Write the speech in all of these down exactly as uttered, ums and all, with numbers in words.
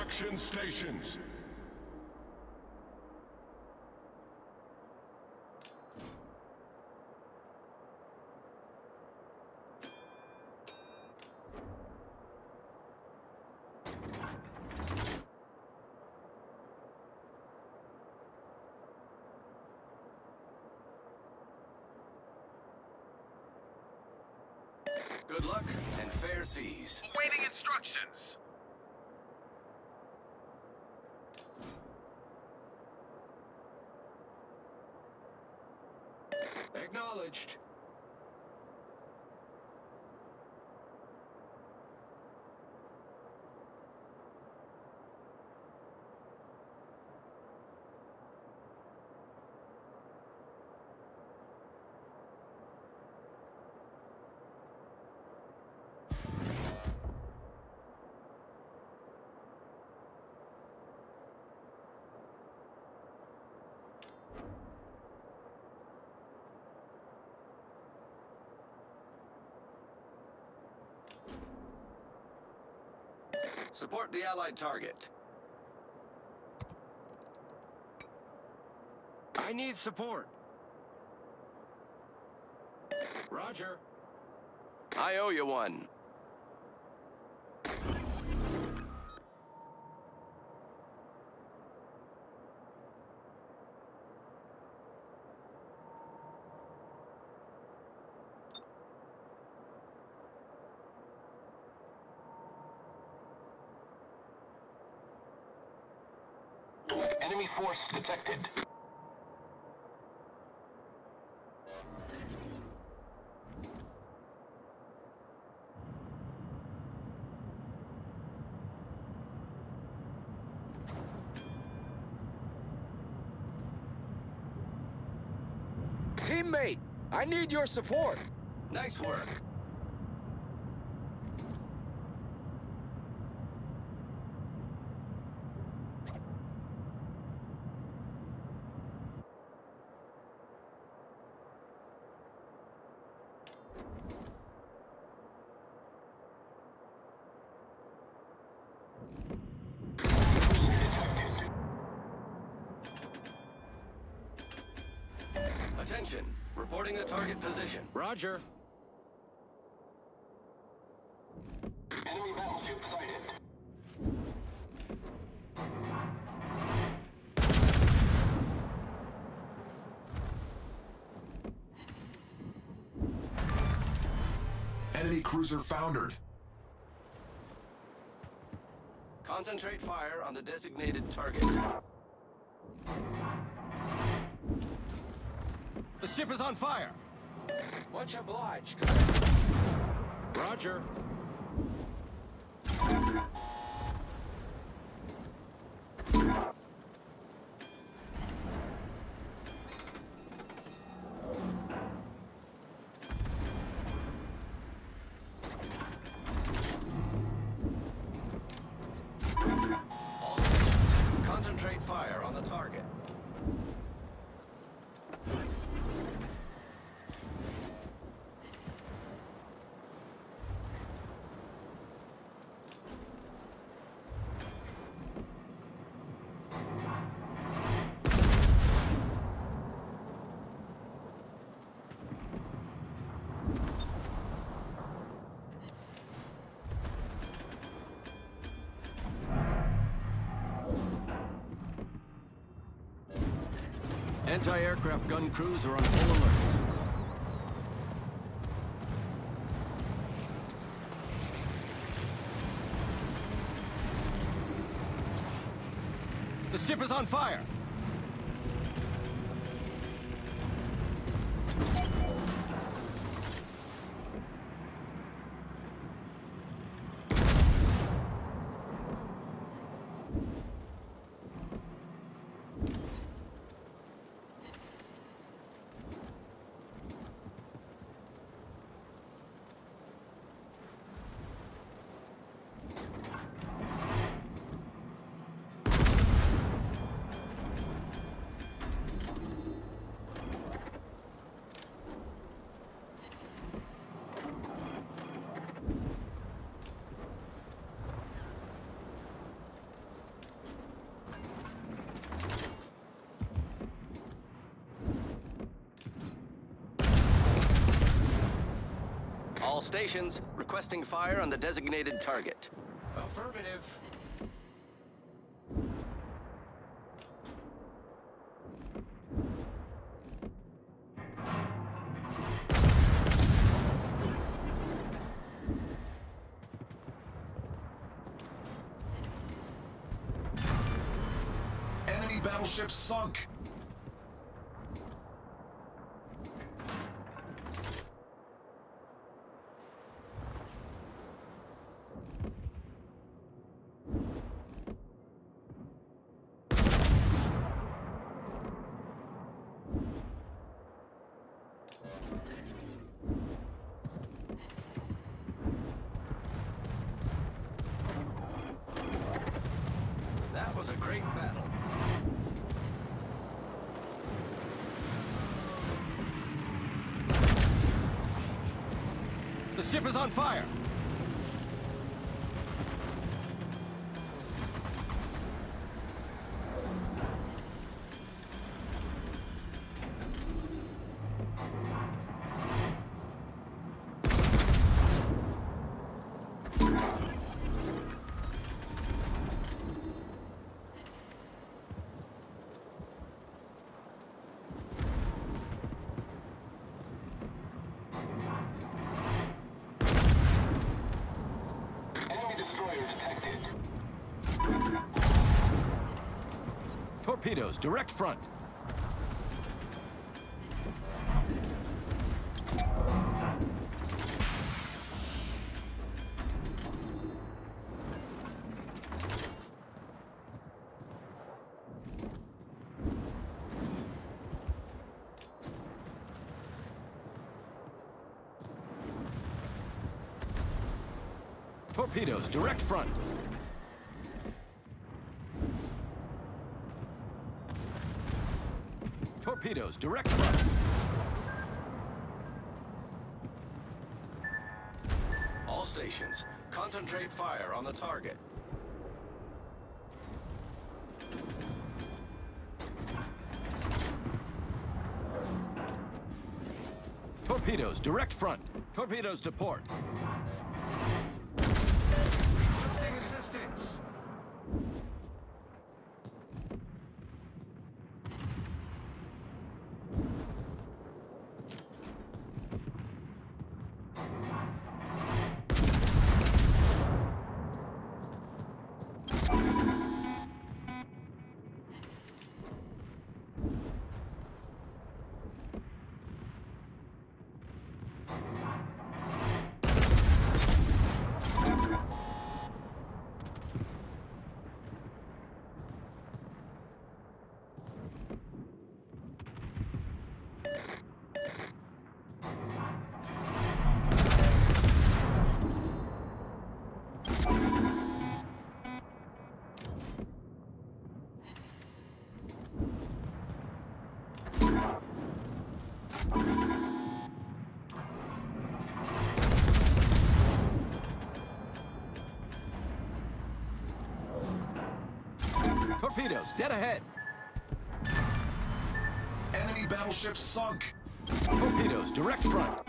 Action stations. Good luck and fair seas. Awaiting instructions. Acknowledged. Support the Allied target. I need support. Roger. I owe you one. Enemy force detected. Teammate, I need your support. Nice work. Attention, reporting the target position. Roger. Enemy battleship sighted. Enemy cruiser foundered. Concentrate fire on the designated target. The ship is on fire! Much obliged. Roger. All stations, concentrate fire on the target. Anti-aircraft gun crews are on full alert. The ship is on fire! stations, requesting fire on the designated target. Affirmative. Enemy battleship sunk. That was a great battle. The ship is on fire! Detected. Torpedoes, direct front. Torpedoes, direct front. Torpedoes, direct front. All stations, concentrate fire on the target. Torpedoes, direct front. Torpedoes to port. Requesting assistance. Torpedoes, dead ahead. Enemy battleship sunk. Torpedoes, direct front.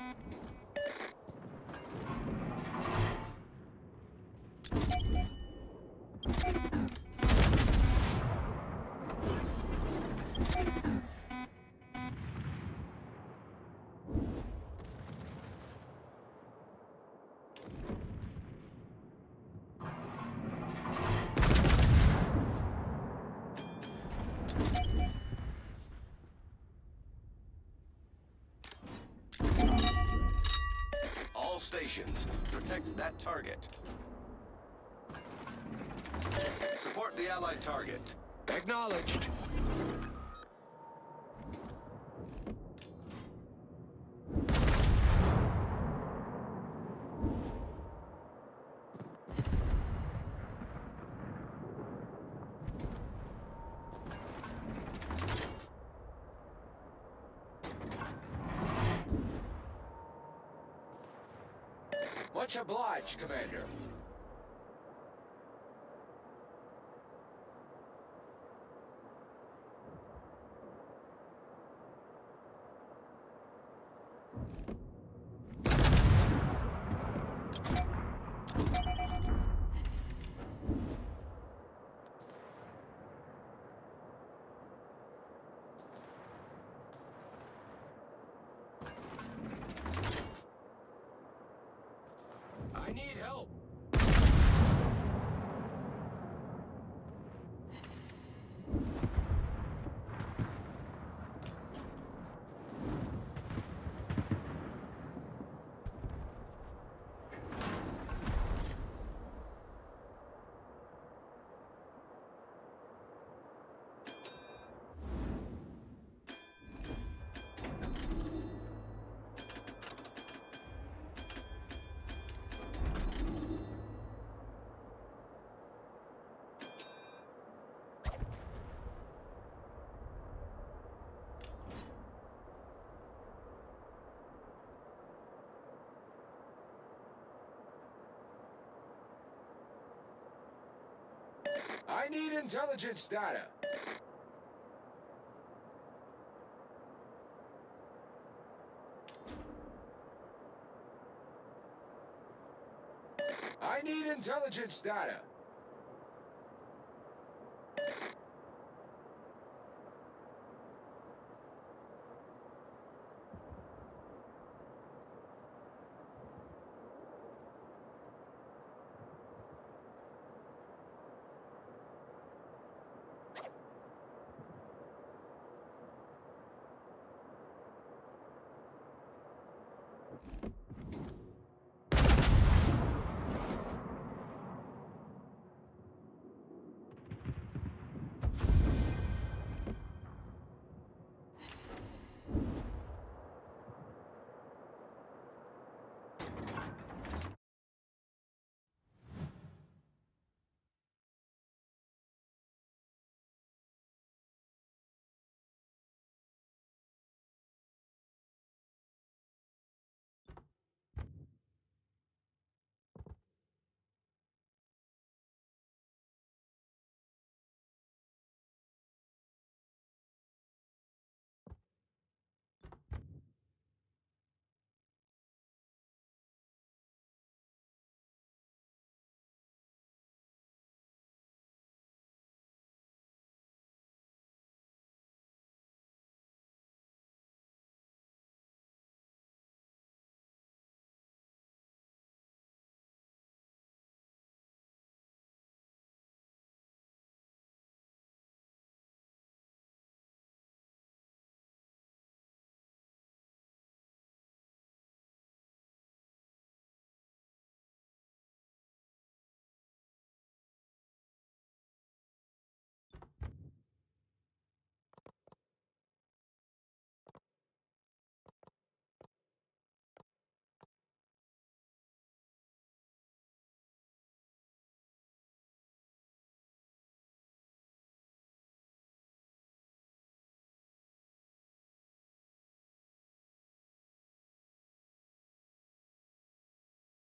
All stations, protect that target. Support the Allied target. Acknowledged. Much obliged, Commander. I need help. I need intelligence data. I need intelligence data. You